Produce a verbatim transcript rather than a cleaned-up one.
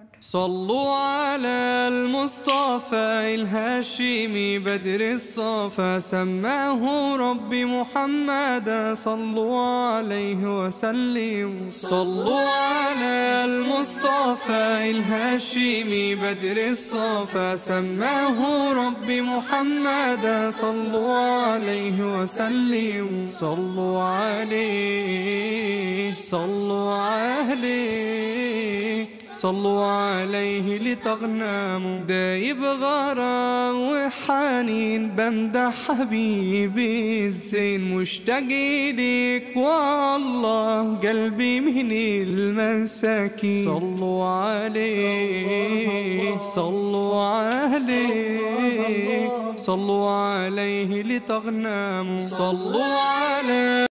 صلوا على المصطفى الهاشمي بدر الصفا، سماه ربي محمدا، صلوا عليه وسلموا. صلوا على المصطفى الهاشمي بدر الصفا، سماه ربي محمدا، صلوا عليه وسلموا. صلوا عليه صلوا عليه صلوا عليه لتغنموا. دايب غرام وحنين بمدح حبيبي الزين، مشتاق ليك والله قلبي من المساكين. صلوا عليه صلوا عليه صلوا عليه لتغنموا. صلوا على